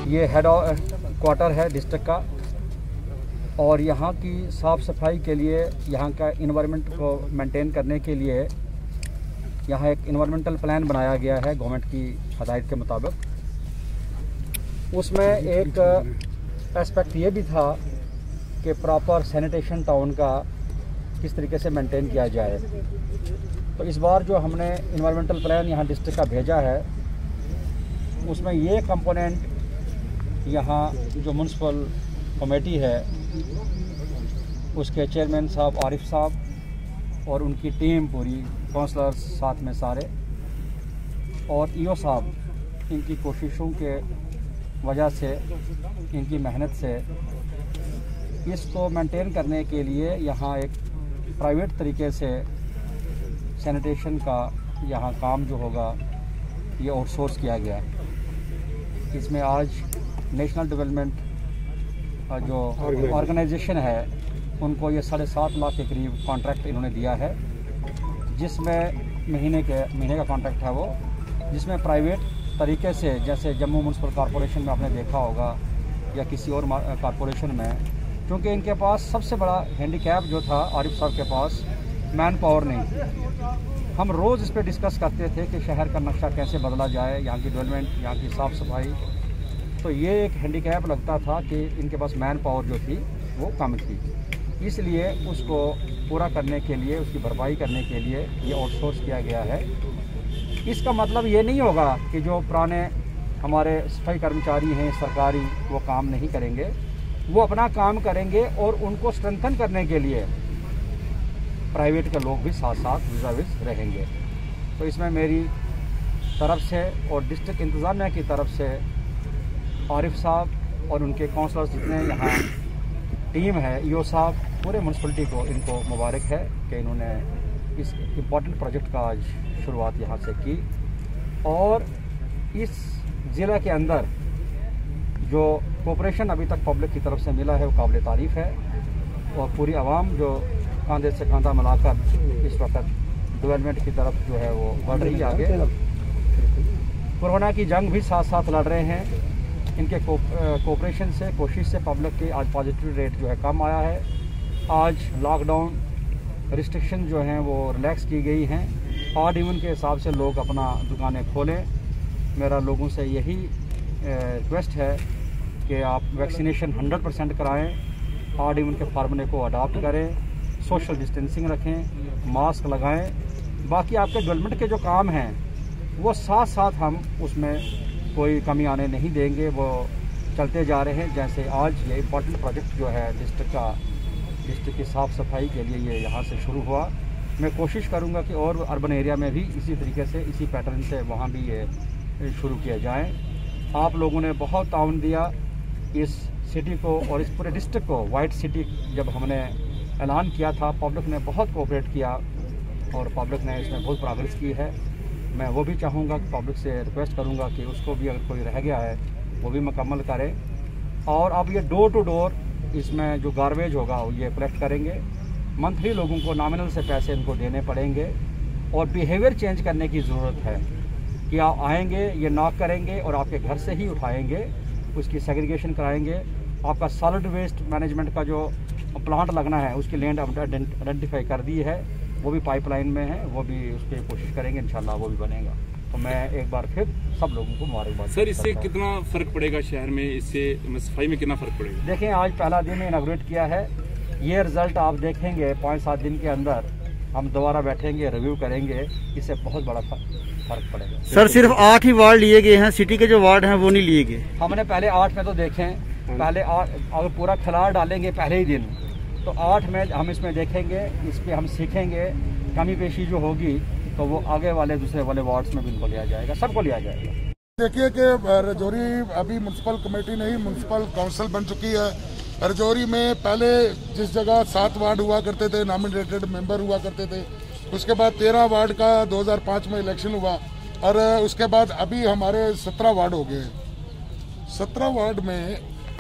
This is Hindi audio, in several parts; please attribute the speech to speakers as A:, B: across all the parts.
A: ये हेड क्वार्टर है डिस्ट्रिक्ट का, और यहाँ की साफ़ सफाई के लिए, यहाँ का इन्वायरमेंट को मेंटेन करने के लिए यहाँ एक इन्वायरमेंटल प्लान बनाया गया है गवर्नमेंट की हदायत के मुताबिक। उसमें एक एस्पेक्ट ये भी था कि प्रॉपर सैनिटेशन टाउन का किस तरीके से मेंटेन किया जाए। तो इस बार जो हमने इन्वायरमेंटल प्लान यहाँ डिस्ट्रिक्ट का भेजा है, उसमें ये कंपोनेंट यहाँ जो म्यूनसिपल कमेटी है उसके चेयरमैन साहब आरिफ साहब और उनकी टीम पूरी, काउंसलर्स साथ में सारे, और ईओ साहब, इनकी कोशिशों के वजह से, इनकी मेहनत से इसको मेंटेन करने के लिए यहाँ एक प्राइवेट तरीके से सैनिटेशन का यहाँ काम जो होगा ये आउटसोर्स किया गया है। इसमें आज नेशनल डेवलपमेंट जो ऑर्गेनाइजेशन है उनको ये 7.5 लाख के करीब कॉन्ट्रैक्ट इन्होंने दिया है, जिसमें महीने का कॉन्ट्रैक्ट है वो, जिसमें प्राइवेट तरीके से, जैसे जम्मू म्यूनसिपल कॉरपोरेशन में आपने देखा होगा या किसी और कॉरपोरेशन में, क्योंकि इनके पास सबसे बड़ा हैंडीकैप जो था आरिफ साहब के पास, मैन पावर नहीं थी। हम रोज़ इस पर डिस्कस करते थे कि शहर का नक्शा कैसे बदला जाए, यहाँ की डेवलपमेंट, यहाँ की साफ़ सफाई। तो ये एक हैंडीकैप लगता था कि इनके पास मैन पावर जो थी वो कम थी, इसलिए उसको पूरा करने के लिए, उसकी भरपाई करने के लिए ये आउटसोर्स किया गया है। इसका मतलब ये नहीं होगा कि जो पुराने हमारे सफाई कर्मचारी हैं सरकारी, वो काम नहीं करेंगे, वो अपना काम करेंगे, और उनको स्ट्रेंथन करने के लिए प्राइवेट के लोग भी साथ साथ रिजर्विस रहेंगे। तो इसमें मेरी तरफ से और डिस्ट्रिक्ट इंतज़ामिया की तरफ से आरिफ साहब और उनके काउंसलर्स जितने यहाँ टीम है, ईओ साहब, पूरे म्यूनसिपलिटी को, इनको मुबारक है कि इन्होंने इस इम्पॉर्टेंट प्रोजेक्ट का आज शुरुआत यहाँ से की। और इस ज़िला के अंदर जो कोऑपरेशन अभी तक पब्लिक की तरफ से मिला है वो काबिल तारीफ़ है, और पूरी आवाम जो कंधे से कंधा मिलाकर इस वक्त डेवलपमेंट की तरफ जो है वो बढ़ रही है आगे। कोरोना की जंग भी साथ साथ लड़ रहे हैं। इनके कोऑपरेशन से, कोशिश से पब्लिक की आज पॉजिटिव रेट जो है कम आया है। आज लॉकडाउन रिस्ट्रिक्शन जो हैं वो रिलैक्स की गई हैं। ऑड इवन के हिसाब से लोग अपना दुकानें खोलें। मेरा लोगों से यही रिक्वेस्ट है कि आप वैक्सीनेशन 100% कराएँ, ऑड इवन के फार्मूले को अडॉप्ट करें, सोशल डिस्टेंसिंग रखें, मास्क लगाएं। बाकी आपके डेवलपमेंट के जो काम हैं वो साथ साथ हम उसमें कोई कमी आने नहीं देंगे, वो चलते जा रहे हैं। जैसे आज ये इम्पोर्टेंट प्रोजेक्ट जो है डिस्ट्रिक्ट की साफ़ सफाई के लिए ये यहाँ से शुरू हुआ। मैं कोशिश करूँगा कि और अर्बन एरिया में भी इसी तरीके से, इसी पैटर्न से वहाँ भी ये शुरू किया जाए। आप लोगों ने बहुत ताउन दिया इस सिटी को और इस पूरे डिस्ट्रिक्ट को। वाइट सिटी जब हमने ऐलान किया था, पब्लिक ने बहुत कोऑपरेट किया और पब्लिक ने इसमें बहुत प्रोग्रेस की है। मैं वो भी चाहूँगा कि पब्लिक से रिक्वेस्ट करूँगा कि उसको भी अगर कोई रह गया है वो भी मुकम्मल करें। और अब ये डोर टू डोर इसमें जो गार्बेज होगा ये कलेक्ट करेंगे। मंथली लोगों को नॉमिनल से पैसे इनको देने पड़ेंगे, और बिहेवियर चेंज करने की ज़रूरत है कि आप आएंगे, ये नॉक करेंगे और आपके घर से ही उठाएंगे, उसकी सेग्रीगेशन कराएंगे। आपका सॉलिड वेस्ट मैनेजमेंट का जो प्लांट लगना है उसकी लैंड आइडेंटिफाई कर दी है, वो भी पाइपलाइन में है, वो भी उसकी कोशिश करेंगे, इंशाल्लाह वो भी बनेगा। तो मैं एक बार फिर सब लोगों को मुबारकबाद।
B: सर, इससे कितना फ़र्क पड़ेगा शहर में, इससे सफाई में कितना फ़र्क पड़ेगा?
A: देखें, आज पहला दिन इनॉग्रेट किया है, ये रिज़ल्ट आप देखेंगे 5-7 दिन के अंदर हम दोबारा बैठेंगे, रिव्यू करेंगे, इससे बहुत बड़ा फ़र्क पड़ेगा।
C: सर, सिर्फ 8 ही वार्ड लिए गए हैं, सिटी के जो वार्ड हैं वो नहीं लिए गए।
A: हमने पहले 8 में तो देखें, पहले 8 अगर पूरा खिलाड़ डालेंगे पहले ही दिन तो 8 में हम इसमें देखेंगे, इस पर हम सीखेंगे, कमी पेशी जो होगी तो वो आगे वाले दूसरे वाले वार्ड्स में भी इनको लिया जाएगा, सबको लिया जाएगा।
D: देखिए कि रजौरी अभी म्यूनसिपल कमेटी नहीं, म्यूनसिपल काउंसिल बन चुकी है। रजौरी में पहले जिस जगह 7 वार्ड हुआ करते थे, नॉमिनेटेड मेंबर हुआ करते थे, उसके बाद 13 वार्ड का 2005 में इलेक्शन हुआ, और उसके बाद अभी हमारे 17 वार्ड हो गए। 17 वार्ड में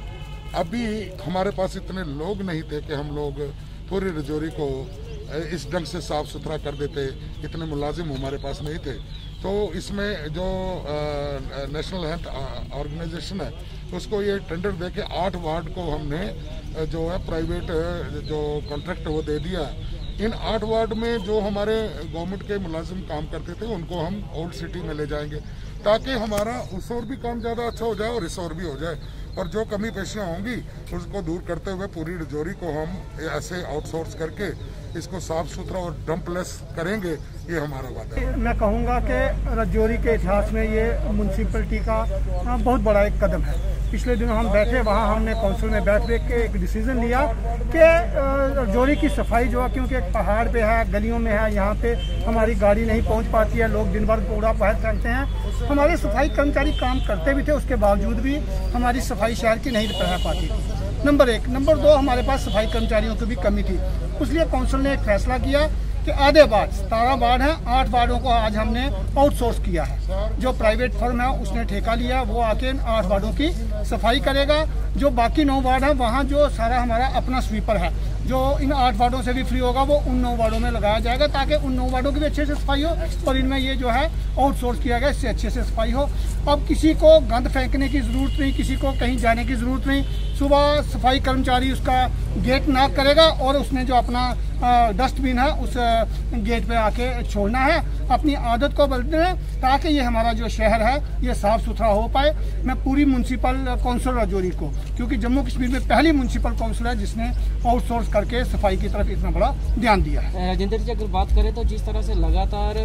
D: अभी हमारे पास इतने लोग नहीं थे कि हम लोग पूरी रजौरी को इस ढंग से साफ सुथरा कर देते, इतने मुलाजिम हमारे पास नहीं थे। तो इसमें जो नेशनल हेल्थ ऑर्गेनाइजेशन है उसको ये टेंडर दे के 8 वार्ड को हमने जो है प्राइवेट जो कॉन्ट्रैक्ट वो दे दिया। इन 8 वार्ड में जो हमारे गवर्नमेंट के मुलाजिम काम करते थे उनको हम ओल्ड सिटी में ले जाएंगे, ताकि हमारा उस और भी काम ज़्यादा अच्छा हो जाए और इस और भी हो जाए। और जो कमी पेशियाँ होंगी उसको दूर करते हुए पूरी रजौरी को हम ऐसे आउटसोर्स करके इसको साफ सुथरा और डंपलेस करेंगे, ये हमारा वादा है।
E: मैं कहूँगा कि रजौरी के इतिहास में ये म्यूनसिपलिटी का बहुत बड़ा एक कदम है। पिछले दिनों हम बैठे, वहाँ हमने काउंसिल में बैठ के एक डिसीजन लिया कि रजौरी की सफाई जो है, क्योंकि एक पहाड़ पे है, गलियों में है, यहाँ पे हमारी गाड़ी नहीं पहुँच पाती है, लोग दिन भर कूड़ा बाहर फेंकते हैं। हमारे सफाई कर्मचारी काम करते भी थे, उसके बावजूद भी हमारी सफाई शहर की नहीं रह पाती थी, नंबर 1। नंबर 2, हमारे पास सफाई कर्मचारियों की भी कमी थी। इसलिए काउंसिल ने एक फैसला किया कि आधे वार्ड, 17 वार्ड हैं, 8 वार्डों को आज हमने आउटसोर्स किया है। जो प्राइवेट फर्म है उसने ठेका लिया, वो आके 8 वार्डों की सफाई करेगा। जो बाकी 9 वार्ड हैं वहाँ जो सारा हमारा अपना स्वीपर है, जो इन 8 वार्डों से भी फ्री होगा, वो उन 9 वार्डों में लगाया जाएगा, ताकि उन 9 वार्डों की भी अच्छे से सफाई हो और इनमें ये जो है आउटसोर्स किया गया, इससे अच्छे से सफाई हो। अब किसी को गंद फेंकने की ज़रूरत नहीं, किसी को कहीं जाने की ज़रूरत नहीं। सुबह सफाई कर्मचारी उसका गेट नॉक करेगा और उसने जो अपना डस्टबिन है उस गेट पे आके छोड़ना है। अपनी आदत को बदलना है ताकि ये हमारा जो शहर है ये साफ़ सुथरा हो पाए। मैं पूरी म्यूनसिपल काउंसिल रजौरी को, क्योंकि जम्मू कश्मीर में पहली म्यूनसिपल काउंसिल है जिसने आउटसोर्स करके सफाई की तरफ इतना बड़ा ध्यान दिया है।
F: राजेंद्र जी, अगर बात करें तो जिस तरह से लगातार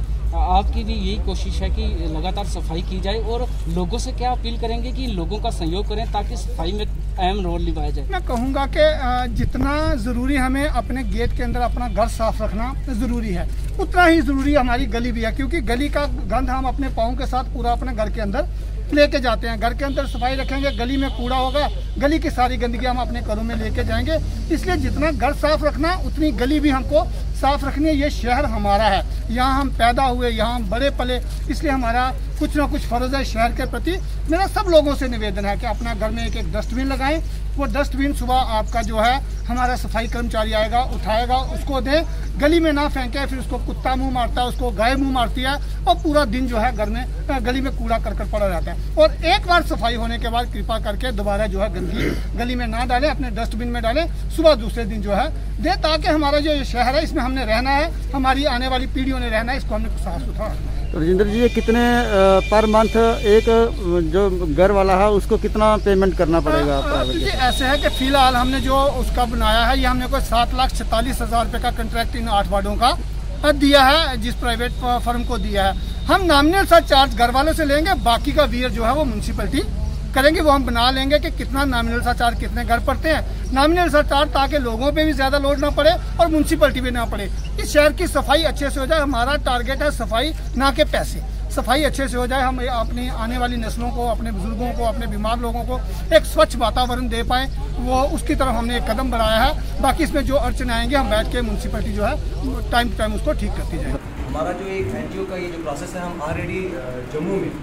F: आपकी भी यही कोशिश है कि लगातार सफाई की जाए, और लोगों से क्या अपील करेंगे कि लोगों का सहयोग करें ताकि सफाई में अहम रोल निभाया जाए?
E: मैं कहूँगा कि जितना ज़रूरी हमें अपने गेट के अंदर अपना घर साफ रखना ज़रूरी है, उतना ही ज़रूरी हमारी गली भी है, क्योंकि गली का गंद हम अपने पाँव के साथ पूरा अपने घर के अंदर लेके जाते हैं। घर के अंदर सफाई रखेंगे, गली में कूड़ा होगा, गली की सारी गंदगी हम अपने घरों में लेके जाएंगे। इसलिए जितना घर साफ रखना उतनी गली भी हमको साफ रखनी है। ये शहर हमारा है, यहाँ हम पैदा हुए, यहाँ हम बड़े पले, इसलिए हमारा कुछ ना कुछ फर्ज है शहर के प्रति। मेरा सब लोगों से निवेदन है कि अपना घर में एक डस्टबिन लगाएं। वो डस्टबिन सुबह आपका जो है हमारा सफाई कर्मचारी आएगा, उठाएगा, उसको दे, गली में ना फेंके, फिर उसको कुत्ता मुंह मारता है, उसको गाय मुंह मारती है और पूरा दिन जो है घर में गली में कूड़ा करकट पड़ा रहता है। और एक बार सफाई होने के बाद कृपा करके दोबारा जो है गंदगी गली में ना डालें, अपने डस्टबिन में डालें, सुबह दूसरे दिन जो है दे, ताकि हमारा जो ये शहर है इसमें हमने रहना है, हमारी आने वाली पीढ़ियों ने रहना है, इसको हमने साफ सुथरा रखना है।
C: राजेंद्र जी, ये कितने पर मंथ एक जो घर वाला है उसको कितना पेमेंट करना पड़ेगा?
E: जी ऐसे है कि फिलहाल हमने जो उसका बनाया है, ये हमने कोई 7,46,000 रुपये का कॉन्ट्रैक्ट इन 8 वार्डों का दिया है, जिस प्राइवेट फर्म को दिया है। हम नॉमिनल सा चार्ज घर वालों से लेंगे, बाकी का वीयर जो है वो म्यूनसिपलिटी करेंगे। वो हम बना लेंगे कि कितना नॉमिनल सा चार्ज कितने घर पड़ते हैं, नॉमिनल सा चार्ज, ताकि लोगों पे भी ज्यादा लोड ना पड़े और म्यूनसिपलिटी भी ना पड़े। इस शहर की सफाई अच्छे से हो जाए, हमारा टारगेट है सफाई, ना के पैसे। सफाई अच्छे से हो जाए, हम अपनी आने वाली नस्लों को, अपने बुजुर्गों को, अपने बीमार लोगों को एक स्वच्छ वातावरण दे पाए, वो उसकी तरफ हमने एक कदम बढ़ाया है। बाकी इसमें जो अड़चन आएंगे हम बैठ के म्यूनसिपलिटी जो है टाइम टू टाइम उसको ठीक करती जाए।
G: हमारा जो एक NGO का ये जो प्रोसेस है, हम ऑलरेडी जम्मू में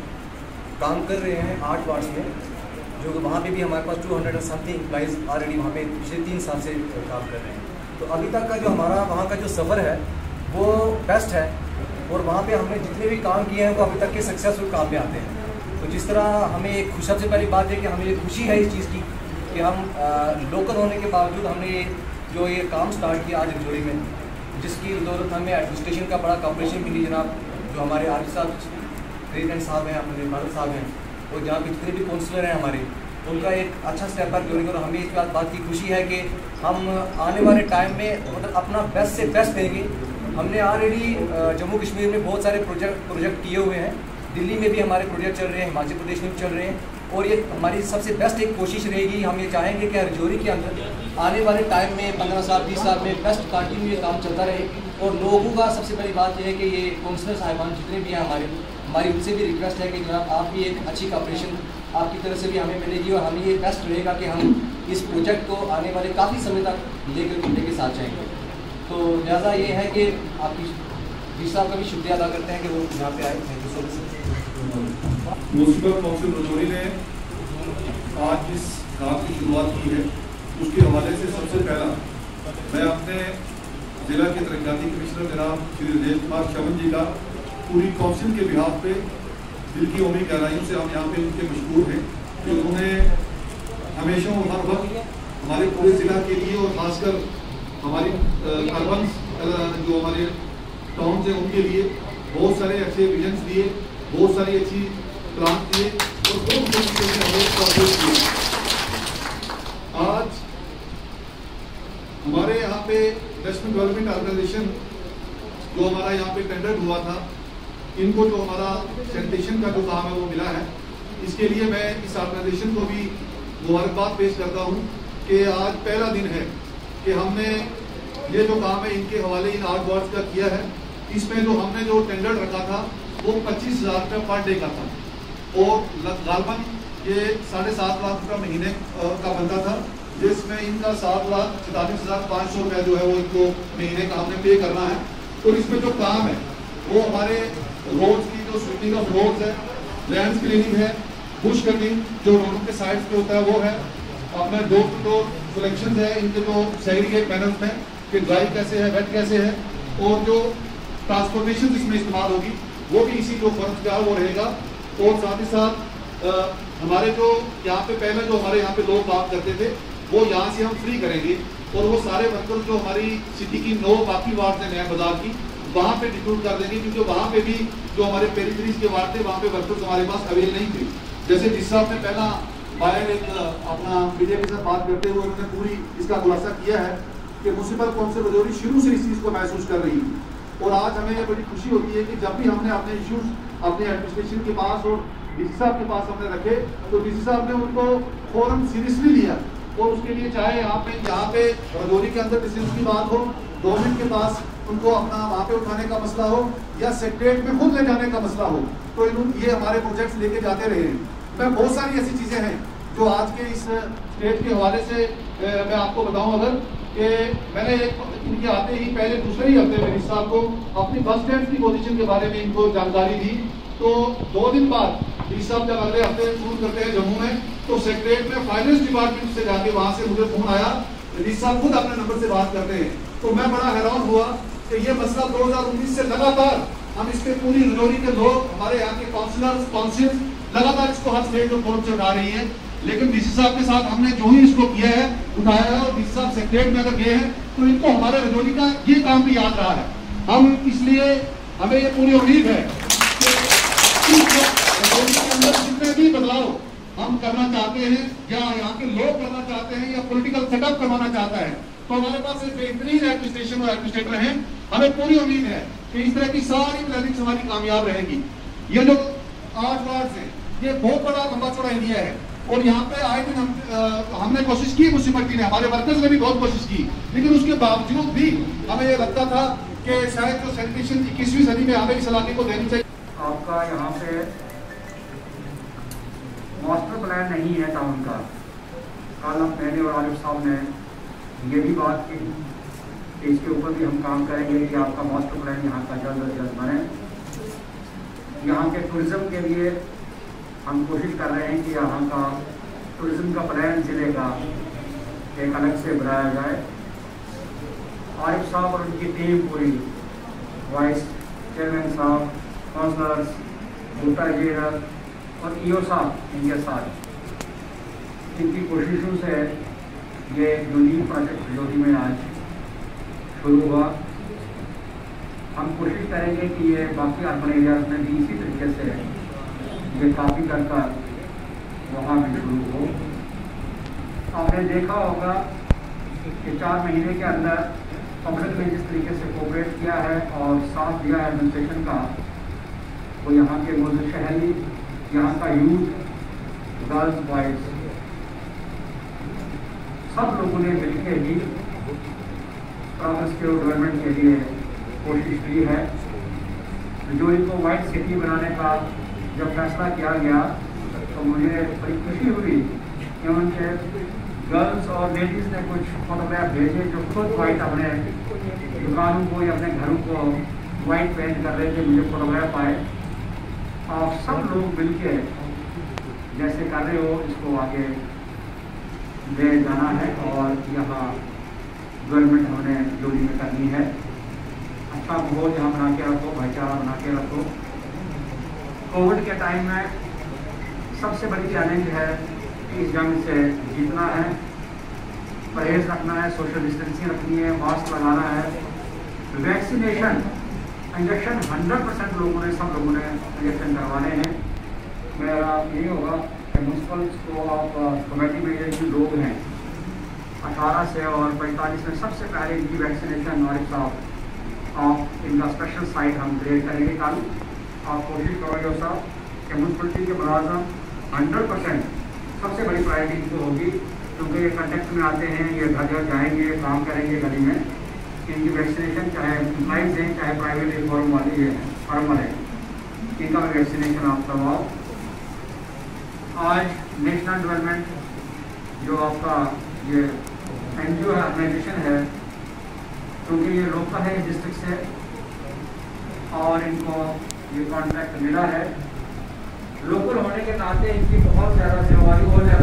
G: काम कर रहे हैं 8 वार्ड्स में, जो वहाँ पे भी हमारे पास 200 और समथिंग एम्प्लॉइज़ ऑलरेडी वहाँ पे पिछले 3 साल से काम कर रहे हैं। तो अभी तक का जो हमारा वहाँ का जो सफ़र है वो बेस्ट है, और वहाँ पे हमने जितने भी काम किए हैं वो अभी तक के सक्सेसफुल काम पे आते हैं। तो जिस तरह हमें एक सबसे पहली बात है कि हमें ये खुशी है इस चीज़ की कि हम लोकल होने के बावजूद हमने जो ये काम स्टार्ट किया आज रजौरी में, जिसकी बदौलत हमें एडमिनिस्ट्रेशन का बड़ा कॉपरेशन मिली। जनाब जो हमारे आरिफ साहब प्रेसिडेंट साहब हैं, अपने भारत साहब हैं, और जहाँ पे जितने भी काउंसलर हैं हमारे, उनका एक अच्छा स्टेप है जोड़ेंगे। और हमें इस बात की खुशी है कि हम आने वाले टाइम में मतलब अपना बेस्ट से बेस्ट देंगे। हमने ऑलरेडी जम्मू कश्मीर में बहुत सारे प्रोजेक्ट किए हुए हैं, दिल्ली में भी हमारे प्रोजेक्ट चल रहे हैं, हिमाचल प्रदेश में भी चल रहे हैं, और ये हमारी सबसे बेस्ट एक कोशिश रहेगी। हम ये चाहेंगे कि रजौरी के अंदर आने वाले टाइम में 15 साल 20 साल में बेस्ट कंटिन्यू ये काम चलता रहे। और लोगों का सबसे बड़ी बात यह है कि ये काउंसलर साहिबान जितने भी हैं हमारी उनसे भी रिक्वेस्ट है कि जनाब आप भी एक अच्छी कॉपरेशन आपकी तरफ से भी हमें मिलेगी, और हमें ये बेस्ट रहेगा कि हम इस प्रोजेक्ट को आने वाले काफ़ी समय तक लेके साथ जाएंगे। तो लिहाजा ये है कि आपकी जी साहब का भी शुक्रिया अदा करते हैं कि वो यहाँ पे आए। Thank you so much.
H: Municipal council Rajouri ने आज जिस काम की शुरुआत की है उसके हवाले से सबसे पहला मैं अपने जिला के तरक्याती कमिश्नर जनाब श्री राजेश कुमार चवन जी का पूरी काउंसिल के बिहाफ पे दिल की उम्मीद गहराइयों से हम यहाँ पे उनके मशहूर हैं कि उन्होंने हमेशा और हर वक्त हमारे पूरे ज़िला के लिए और खासकर हमारी अर्बन जो हमारे टाउन हैं उनके लिए बहुत सारे अच्छे विजन्स दिए, बहुत सारी अच्छी प्लान दिए और बहुत तरीके से हमें सपोर्ट किए। आज हमारे यहाँ पे नेशनल डेवलपमेंट ऑर्गेनाइजेशन जो हमारा यहाँ पे टेंडर हुआ था, इनको जो हमारा सैनिटेशन का जो काम है वो मिला है। इसके लिए मैं इस ऑर्गेनाइजेशन को भी मुबारकबाद पेश करता हूँ कि आज पहला दिन है कि हमने ये जो काम है इनके हवाले इन 8 वार्ड्स का किया है। इसमें जो हमने जो टेंडर रखा था वो 25,000 रुपये पर डे का था और गालबन ये 7.5 लाख रुपये महीने का बनता था, जिसमें इनका 7,47,500 रुपया जो है वो इनको महीने का हमने पे करना है। तो इसमें जो काम है वो हमारे रोड्स की जो स्वीपिंग ऑफ रोड्स है, लैंड क्लीनिंग है, बुश कटिंग जो रोडों के साइड्स पे होता है वो है, अपने डोर टू डोर कलेक्शन है, इनके जो सेग्रीगेट मैनर्स में कि ड्राई कैसे है, वेट कैसे है, और जो ट्रांसपोर्टेशन इसमें इस्तेमाल होगी वो भी इसी जो फर्ज का वो रहेगा। और साथ ही साथ हमारे जो यहाँ पे पहले जो हमारे यहाँ पे लोग काम करते थे वो यहाँ से हम फ्री करेंगे और वो सारे वर्कर्स जो हमारी सिटी की 9 बाकी वार्ड है नया बाजार की वहाँ पे डिप्यूट कर देंगे, क्योंकि वहाँ पे भी जो हमारे पेरिफेरीज के वार्ड थे वहाँ पे वर्कर्स हमारे पास अवेल नहीं थे। जैसे जिस साहब ने पहला बाहर एक अपना मीडिया के साथ बात करते हुए उन्होंने पूरी इसका खुलासा किया है कि म्युनिसिपल काउंसिल रजौरी शुरू से इस चीज़ को महसूस कर रही है। और आज हमें ये बड़ी खुशी होती है कि जब भी हमने अपने इश्यूज अपने एडमिनिस्ट्रेशन के पास और डीसी साहब के पास हमने रखे तो डीसी साहब ने उनको फौरन सीरियसली लिया और उसके लिए चाहे यहाँ पे रजौरी के अंदर डिसीजन की बात हो, गवर्नमेंट के पास उनको अपना वहाँ पे उठाने का मसला हो या सेक्रेटरीट में खुद ले जाने का मसला हो, तो ये हमारे प्रोजेक्ट्स लेके जाते रहे हैं। मैं बहुत सारी ऐसी चीज़ें हैं जो आज के इस स्टेट के हवाले से मैं आपको बताऊं अगर कि मैंने इनके आते ही पहले दूसरे ही हफ्ते में साहब को अपनी बस स्टैंड की पोजीशन के बारे में इनको जानकारी दी, तो 2 दिन बाद साहब जब अगले हफ्ते टूर करते हैं जम्मू में तो सेक्रेटरीट में फाइनेंस डिपार्टमेंट से जाके वहां से मुझे फोन आया, साहब खुद अपने नंबर से बात करते हैं। तो मैं बड़ा हैरान हुआ कि ये मसला 2019 से लगातार हम इसके पूरी रजौरी के लोग हमारे यहाँ के काउंसिलर्स काउंसिल लगातार इसको हर स्टेट को फोन से उठा रही है, लेकिन डीसी साहब के साथ हमने जो ही इसको किया है उठाया है और डीसी साहब सेक्रेटरीट में अगर गए हैं तो इनको हमारे रजौरी का ये काम भी याद रहा है। हम इसलिए हमें ये पूरी उम्मीद है कि रजौरी के अंदर जितने भी बदलाव हम करना चाहते हैं या यहाँ के लोग करना चाहते हैं या पॉलिटिकल सेटअप करवाना चाहता है तो हमारे पास एक बेहतरीन एडमिनिस्ट्रेशन और एडमिनिस्ट्रेटर हैं। हमें पूरी उम्मीद है कि इस तरह की सारी प्लानिंग हमारी कामयाब रहेगी। ये जो 8 वार्ड है ये बहुत बड़ा लंबा चौड़ा एरिया है और यहाँ पे आए दिन हमने कोशिश की, म्युनिसिपैलिटी ने, हमारे वर्कर्स ने भी बहुत कोशिश की, लेकिन उसके बावजूद भी हमें ये लगता था कि शायद जो सैनिटेशन 21वीं सदी में हमें इस इलाके को देनी चाहिए।
A: आपका यहाँ पे मास्टर प्लान नहीं है टाउन का। कल मैंने और आलिफ साहब ने ये भी बात की, इसके ऊपर भी हम काम करेंगे कि आपका मास्टर प्लान यहाँ का जल्द अज जल्द बने। यहाँ के टूरिज्म के लिए हम कोशिश कर रहे हैं कि यहाँ का टूरिज्म का प्लान जिले का एक अलग से बनाया जाए। आरिफ साहब और उनकी टीम पूरी, वाइस चेयरमैन साहब, काउंसलर्स, भूटा इंजीनियर और ईओ साहब इनके साथ इनकी कोशिशों से ये यूनिक प्रोजेक्ट रजौरी में आज शुरू हुआ। हम कोशिश करेंगे कि ये बाकी अर्बन एरियाज में भी इसी तरीके से ये काफ़ी कर वहाँ भी शुरू हो। आपने देखा होगा कि 4 महीने के अंदर पब्लिक ने जिस तरीके से कोऑपरेट किया है और साथ दिया है एडमिनिस्ट्रेशन का, वो यहाँ के मौजूद शहरी, यहाँ का यूथ, गर्ल्स, बॉयज़, सब लोगों ने मिलकर ही प्रोग्रेस डेवलपमेंट के लिए कोशिश की है। रजौरी को वाइट सिटी बनाने का जब फैसला किया गया तो मुझे बड़ी खुशी हुई कि उनके गर्ल्स और लेडीज़ ने कुछ फोटोग्राफ भेजे जो खुद वाइट अपने दुकानों को या अपने घरों को वाइट पेंट कर रहे थे। मुझे फोटोग्राफ आए और सब लोग मिलके जैसे कर रहे हो इसको आगे ले जाना है और यहाँ डेवलपमेंट हमने रजौरी में करनी है। अच्छा माहौल यहाँ बना के रखो, भाईचारा बना के रखो। कोविड के टाइम में सबसे बड़ी चैलेंज है कि इस जंग से जीतना है, परहेज रखना है, सोशल डिस्टेंसिंग रखनी है, मास्क लगाना है, वैक्सीनेशन इंजेक्शन 100% लोगों ने, सब लोगों ने इंजेक्शन करवाने हैं। मेरा यही होगा कि म्यूनसिपल को आप कमेटी में ये जो लोग हैं 18 से और 45 में सबसे पहले इनकी वैक्सीनेशन और साहब आप इनका स्पेशल साइट हम क्रिएट करेंगे कल। आप कोशिश करोगे साहब कि म्यूनसिपलिटी के मुलाजम 100% सबसे बड़ी प्रायोरिटी इनको होगी, क्योंकि ये कंटेक्ट में आते हैं, ये घर घर जाएंगे, काम करेंगे गली में। इनकी वैक्सीनेशन चाहे एम्प्लॉइज हैं चाहे प्राइवेट फॉर्म वाली है फॉर्म वाले, इनका भी वैक्सीनेशन आप करवाओ। आज नेशनल डेवलपमेंट जो आपका ये NGO ऑर्गेनाइजेशन है, क्योंकि ये लोकल है डिस्ट्रिक्ट से और इनको ये कॉन्ट्रैक्ट मिला है, लोकल होने के नाते इनकी बहुत ज़्यादा जिम्मेदारी और ज़्यादा